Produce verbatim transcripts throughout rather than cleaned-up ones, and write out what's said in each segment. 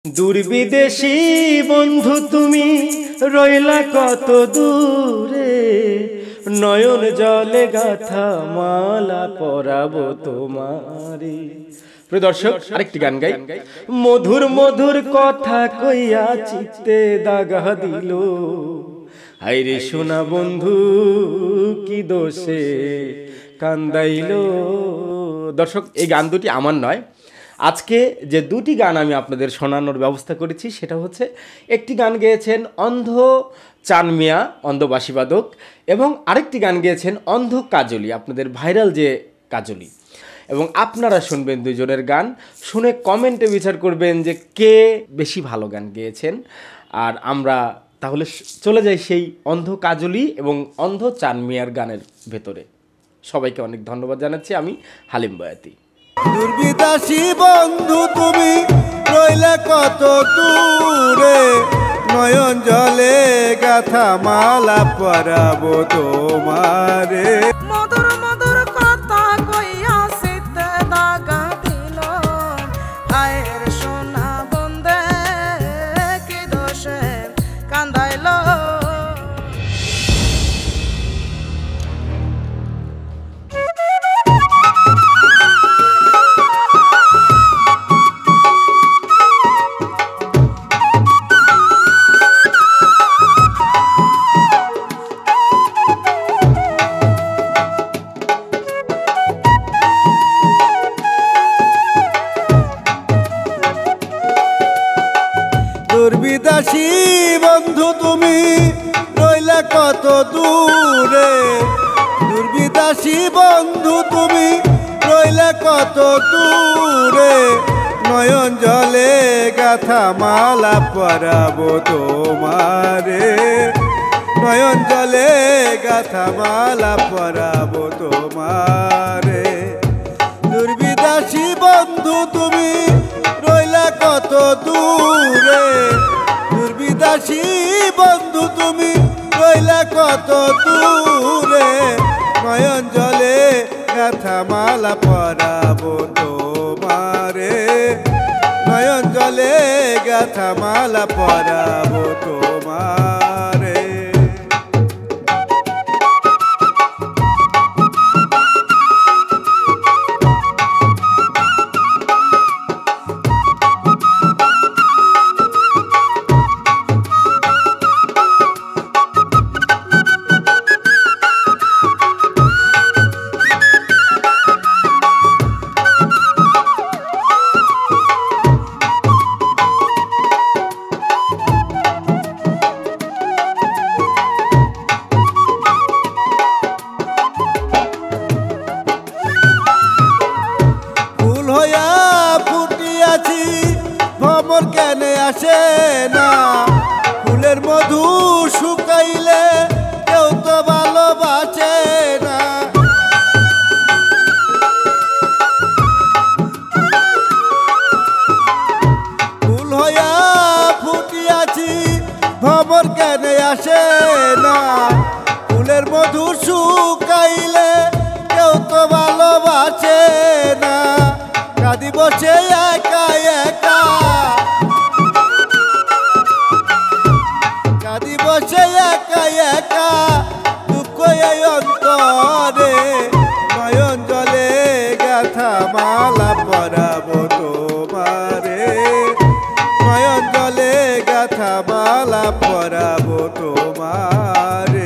দূরবিদেশী বন্ধু তুমি রইলা কত দূরে, নয়ন জলে গাথা মালা পরাবো তোমারে। প্রিয় দর্শক, আরেকটি গান গাই। মধুর মধুর কথা কইয়া চিত্তে দাগা দিল, হাইরে সোনা বন্ধু কি দোষে কান্দাইল। দর্শক, এই গান দুটি আমার নয়। আজকে যে দুটি গান আমি আপনাদের শোনানোর ব্যবস্থা করেছি সেটা হচ্ছে, একটি গান গেয়েছেন অন্ধ চান মিয়া, অন্ধ বাঁশিবাদক, এবং আরেকটি গান গেয়েছেন অন্ধ কাজলি, আপনাদের ভাইরাল যে কাজলি। এবং আপনারা শুনবেন দুজনের গান, শুনে কমেন্টে বিচার করবেন যে কে বেশি ভালো গান গেয়েছেন। আর আমরা তাহলে চলে যাই সেই অন্ধ কাজলি এবং অন্ধ চান মিয়ার গানের ভেতরে। সবাইকে অনেক ধন্যবাদ জানাচ্ছি, আমি হালিম বয়াতি। দুর্বিদাসী বন্ধু তুমি রইলে কত দূরে, নয়ন জলে গাথা মালা পরাবো তোমারে। মধুর মধুর কথা কইয়া সিতে দাগা দিল, আয়ের সোনা বন্দে কি দোষে কান্দাইল। দুর্বিদাসী বন্ধু তুমি রইলে কত দূরে, দুর্বিদাসী বন্ধু তুমি রইলে কত দূরে, নয়ন জলে গাথা মালা পরাবো তোমারে। নয়ন জলে গাথা মালা পরাবো তোমারে। দুর্বিদাসী বন্ধু তুমি রইলা কত দূরে, দুর্বিদাসী বন্ধু তুমি রইলা কত দূরে, নয়ন জলে গাথা মালা পরাবো তোমারে। নয়ন জলে গাথা মালা পরাবো তোমারে। ভ্রমর কেনে আসে না, ফুলের মধু শুকাইলে কেউ তো ভালোবাসে না। ফুল হইয়া ফুটিয়াছি ভ্রমর কেনে আসে না, ফুলের মধু শুকাইলে কেউ তো ভালোবাসে না। কাঁদি বসে একা একা, কাঁদি বসে একা একা, দুঃখ এই অন্তরে। নয়ন জলে গাথা মালা পরাবো তোমারে। নয়ন জলে গাথা মালা পরাবো তোমারে।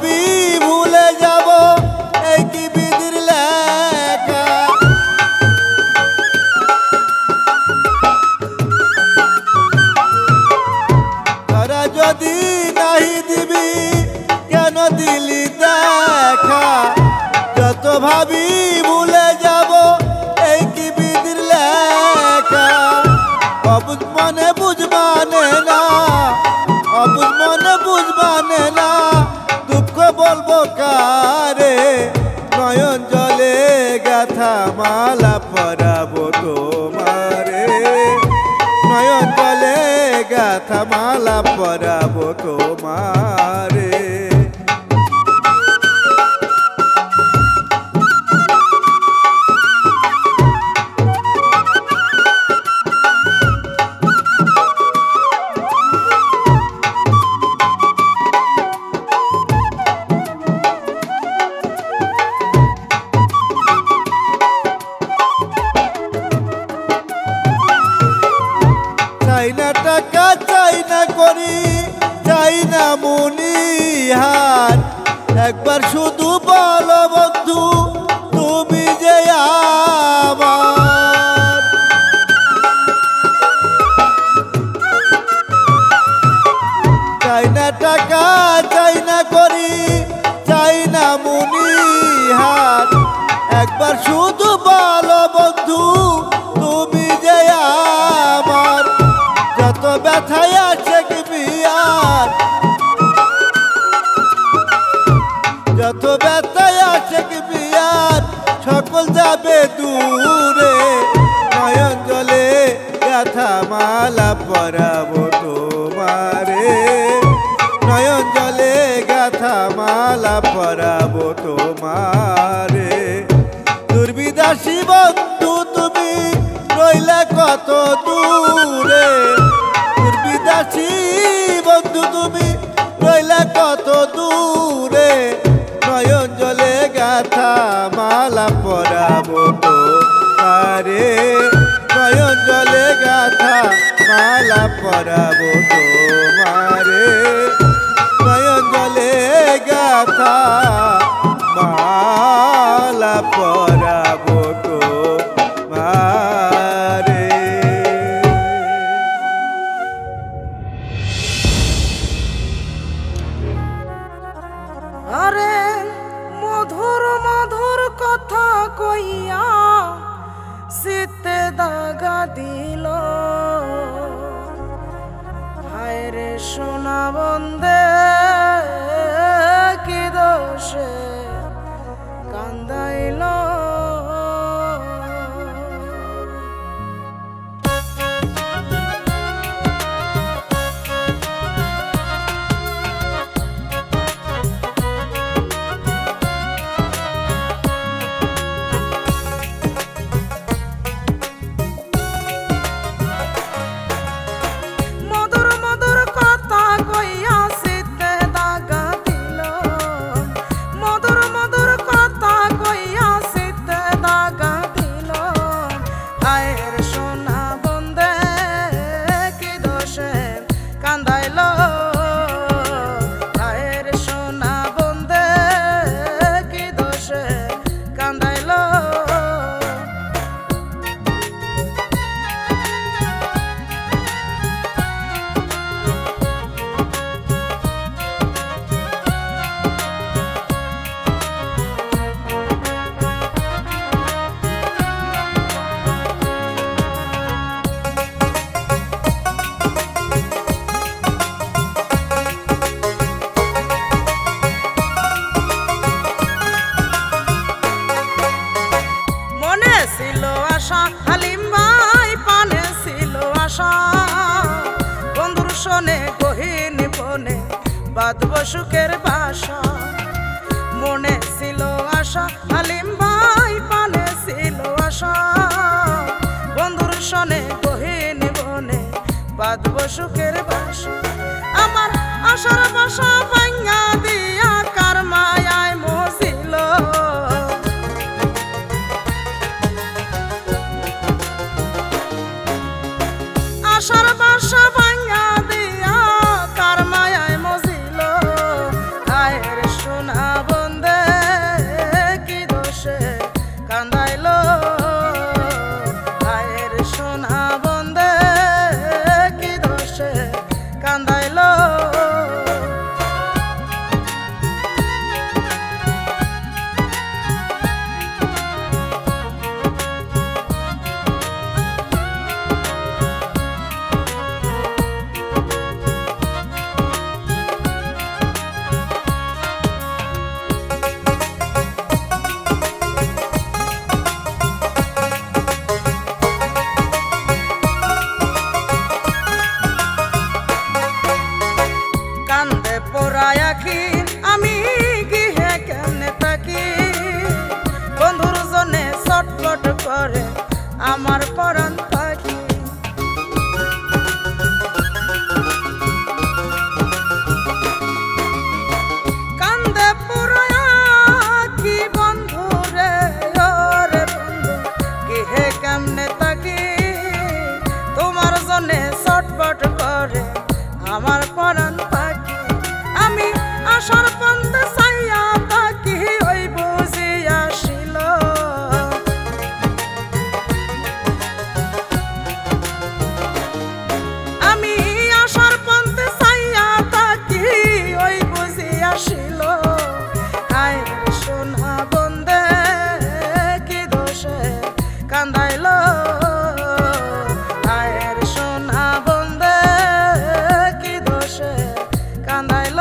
ভাবি ভুলে যাব এই কি বিধির লেখা। তারা যদি নাহি দিবি কেন দিলি দেখা, যত ভাবি ভুলে যাব এই কি বিধির লেখা। অবুঝ মনে বুঝ মানে না, অবুঝ মনে বুঝ মানে না, দুঃখ বলবো কারে। নয়ন জলে গাথা মালা পরাবো তোমারে, নয়ন জলে গাথা মালা পরাবো তোমারে। চাই না টাকা চাই না করি চাই না মনিহার, একবার শুধু বলো বন্ধু তুমি যে আমার। চাই না টাকা চাই না করি চাই না মনিহার, একবার শুধু বলো বন্ধু তুমি যে আমার। যত ব্যথায় আছে কি বিয়ার, যত ব্যথায় আছে কি বিয়ার, সকল যাবে দূরে। নয়ন জলে গাথা মালা পরাবো তোমারে, নয়ন জলে গাথা মালা পরাবো তোমারে। দুর্বিদাসী বন্ধু তুমি রইলে কত দূরে, দুর্বিদাসী বন্ধু তুমি রইলে কত দূরে। নয়ন জলে গাথা মালা পরাবো তোমারে, নয়ন জলে গাথা মালা পরাবো তোমারে, নয়ন জলে গাথা মালা পরাবো তোমারে। আরে মধুর মধুর কথা কইয়া শীতে দাগা দিল, হায় রে সোনা বন্দে কি দোষে কান্দাইল। মধুর মধুর কথা কইয়া শীতে দাগা দিল, মধুর মধুর কথা কইয়া শীতে দাগা দিল, হায় রে সোনা বন্দে কি দোষে কান্দাইল, হায় রে সোনা বন্দে কি দোষে কান্দাইল। মনে ছিল আশা হালিম ভাই পানে ছিল আশা, বন্ধুর শোনে গহীন বনে বাঁধব সুখের বাসা। মনে ছিল আশা হালিম ভাই পানে ছিল আশা, বন্ধুর শোনে গহীন বনে বাঁধব সুখের বাসা। আমার আশার বাসা ভাঙা দিয়া কার মায়ায় মজিল, আশার বাসা ভাঙা দিয়া কার মায়ায় মজিল, হায় রে সোনা করে আমার পরাণ পাখি। কান্দে পুরায়া কি বন্ধু রে ওরে বন্ধু কিহে কেমনে তাকি তোমার জন্যে ছটফট করে আমার পরাণ পাখি। আমি আশার পন্থে চাইয়া তাকি ওই বুঝি আসিল, আমি আশার পন্থে চাইয়া তাকি ওই বুঝি আসিল। আয় সোনা বন্দে কি দোষে কান্দাইল, আয়ের সোনা বন্দে কি দোষে কান্দাইল।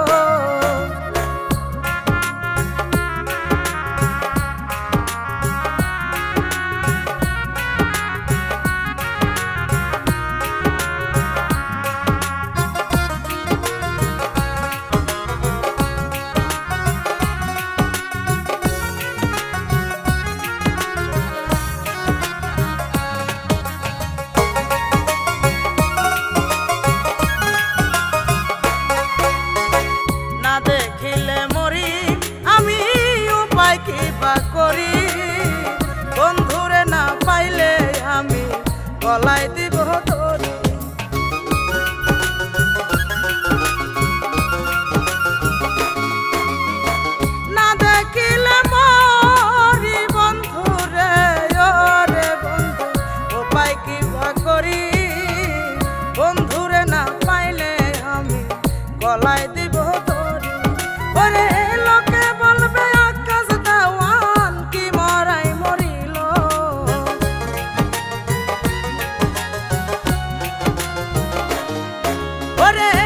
দেখিলে মরি আমি উপায় কি বা করি, বন্ধুরে না পাইলে আমি গলায় দিব ধরি। না দেখিলে মরি বন্ধুরে ওরে বন্ধু উপায় কি বা করি, বন্ধুরে না পাইলে আমি গলায় দিব ধরি। ওরে লোকে বলবে আকাশ দেওয়ান কি মরাই মরিল, ওরে